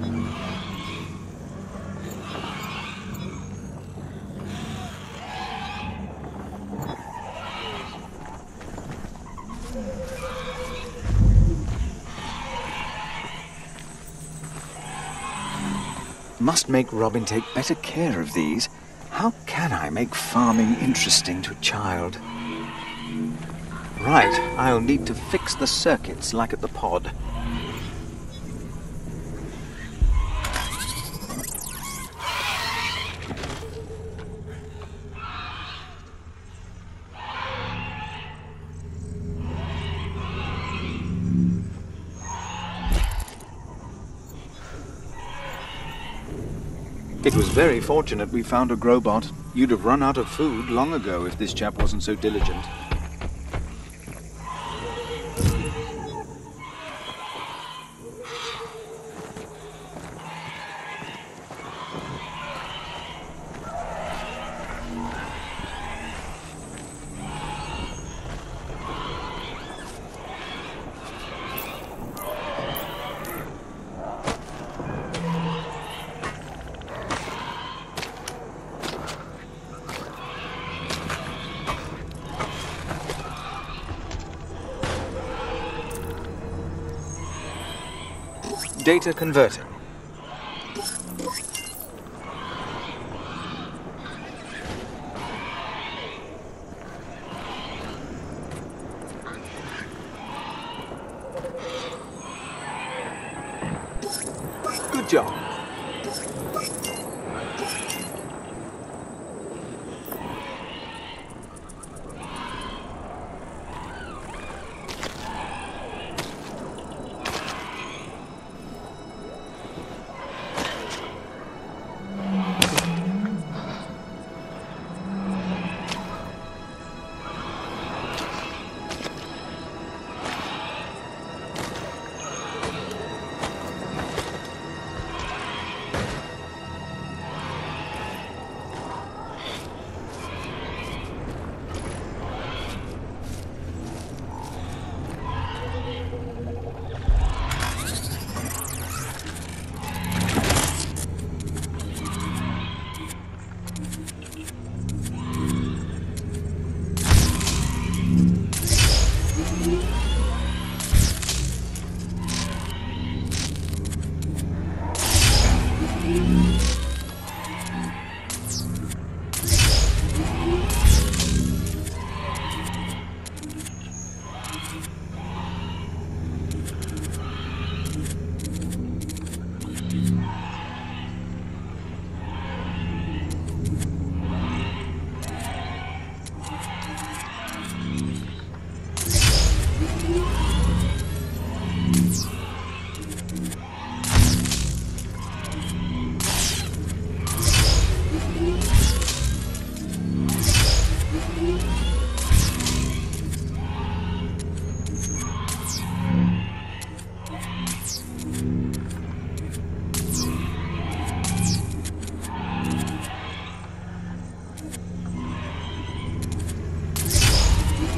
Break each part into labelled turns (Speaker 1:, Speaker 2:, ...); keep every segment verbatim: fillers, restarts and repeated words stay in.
Speaker 1: Must make Robin take better care of these. How can I make farming interesting to a child? Right, I'll need to fix the circuits like at the pod. It was very fortunate we found a Grobot. You'd have run out of food long ago if this chap wasn't so diligent. Data converting. Good job.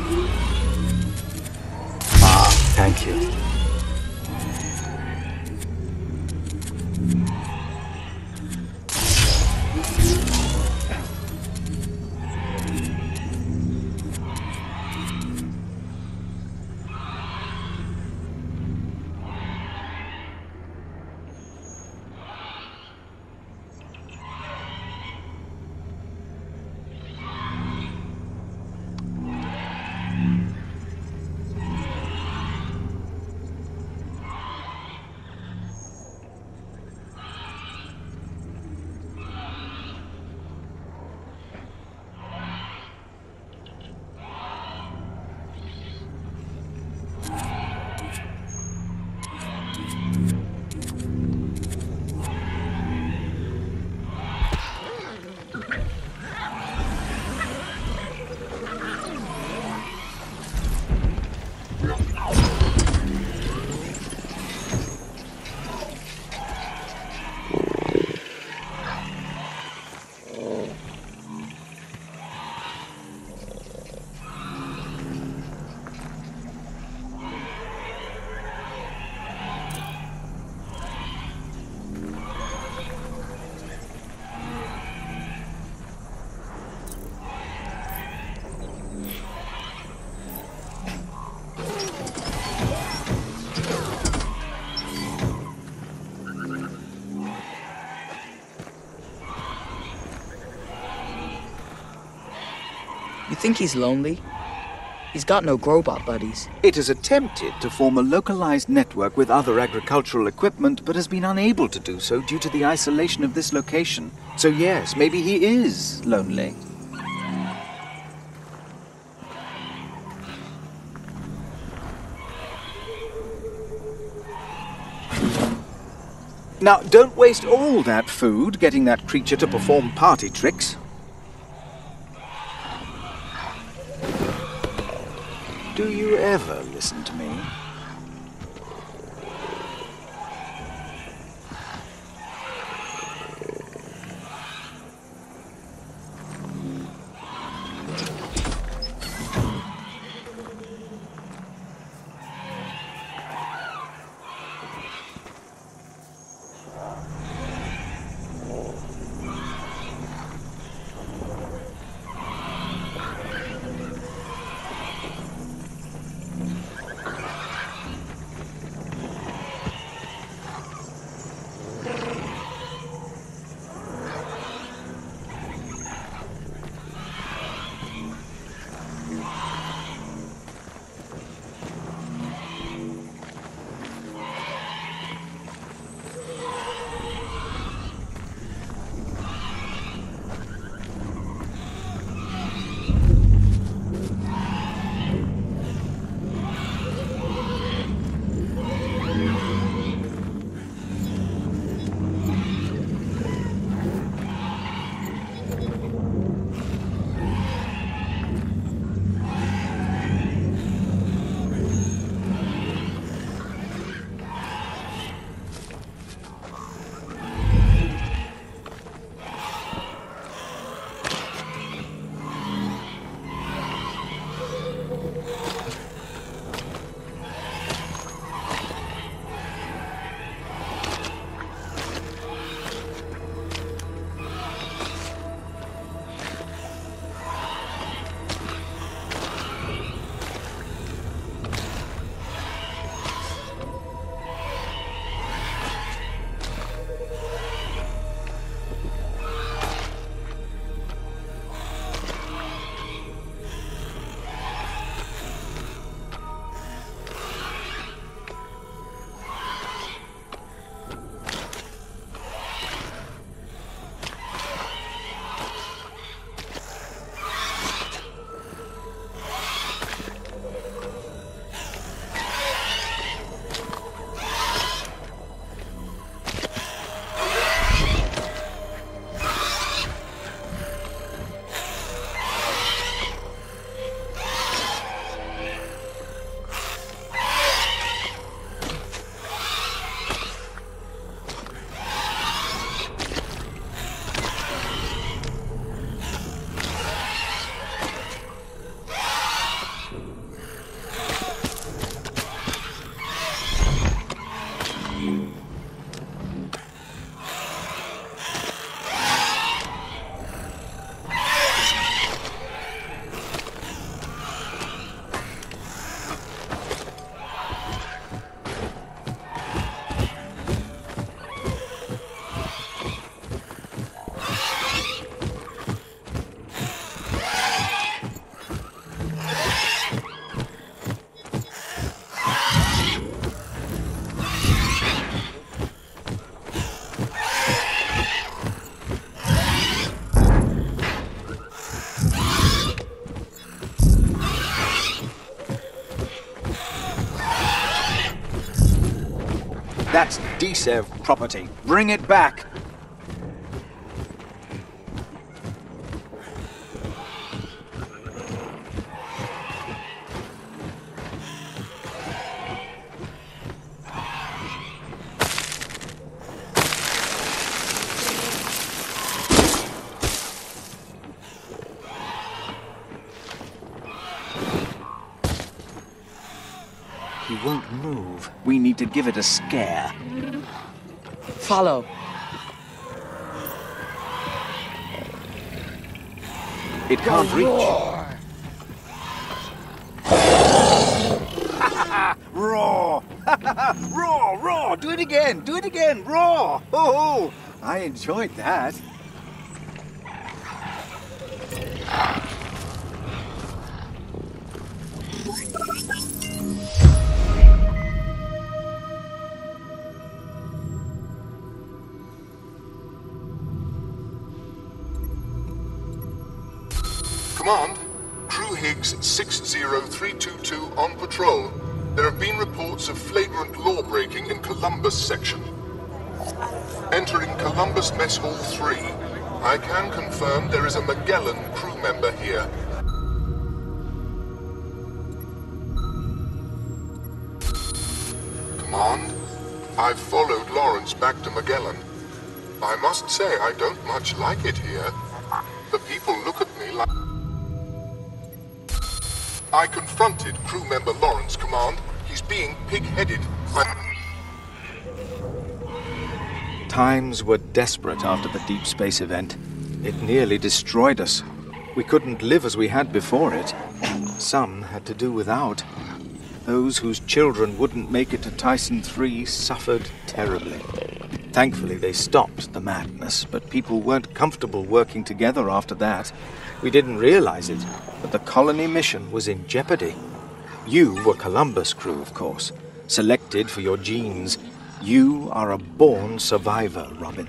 Speaker 2: Thank you. You think he's lonely? He's got no Grobot buddies.
Speaker 1: It has attempted to form a localized network with other agricultural equipment, but has been unable to do so due to the isolation of this location. So yes, maybe he is lonely. Now, don't waste all that food getting that creature to perform party tricks. Do you ever listen to me? That's D-Sev property. Bring it back. He won't move. We need to give it a scare.
Speaker 2: Follow.
Speaker 1: It can't reach. Roar! Roar! Roar! Do it again! Do it again! Roar! Oh, I enjoyed that.
Speaker 3: Command, Crew Higgs six zero three two two on patrol. There have been reports of flagrant law-breaking in Columbus section. Entering Columbus Mess Hall three. I can confirm there is a Magellan crew member here. Command, I've followed Lawrence back to Magellan. I must say I don't much like it here. The people look at me like... I confronted crew member Lawrence, Command. He's being pig-headed. I...
Speaker 1: Times were desperate after the deep space event. It nearly destroyed us. We couldn't live as we had before it. Some had to do without. Those whose children wouldn't make it to Tyson three suffered terribly. Thankfully, they stopped the madness, but people weren't comfortable working together after that. We didn't realize it, but the colony mission was in jeopardy. You were Columbus crew, of course, selected for your genes. You are a born survivor, Robin.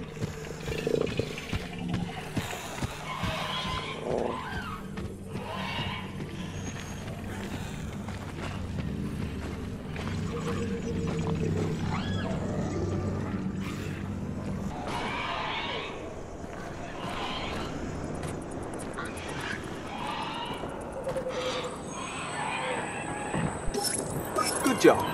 Speaker 1: Good job.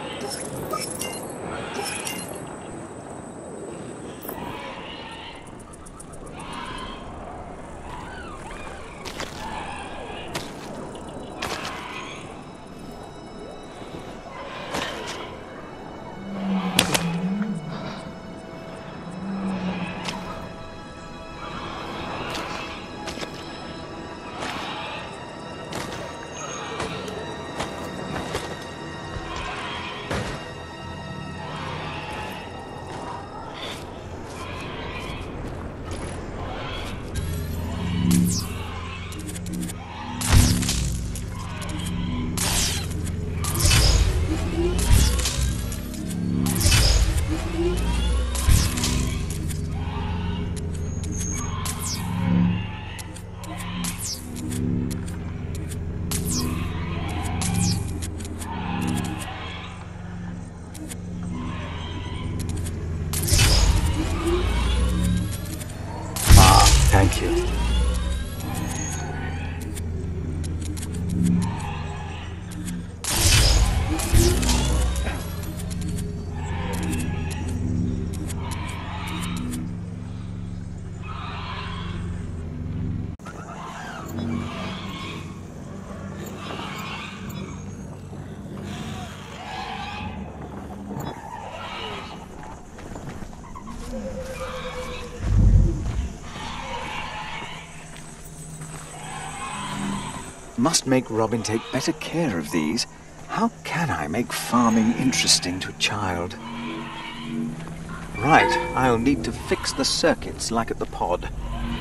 Speaker 1: Thank you. Must make Robin take better care of these. How can I make farming interesting to a child? Right, I'll need to fix the circuits like at the pod.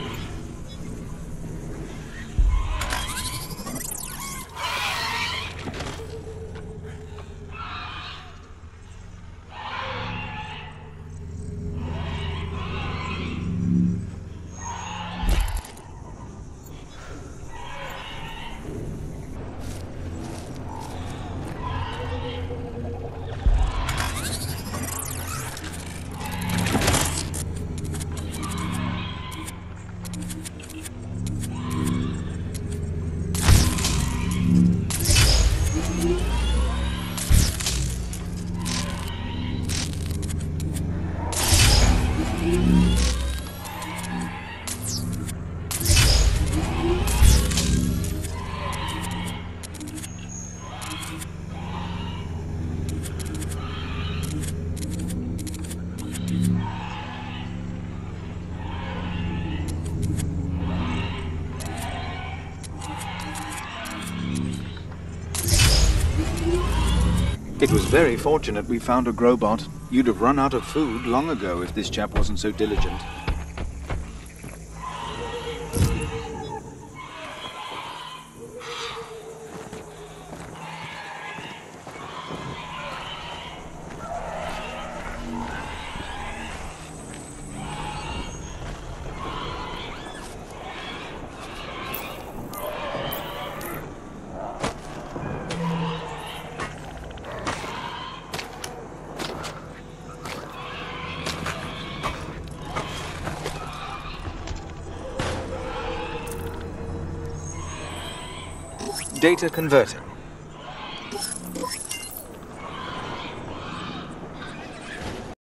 Speaker 1: It was very fortunate we found a Grobot. You'd have run out of food long ago if this chap wasn't so diligent. Data converting.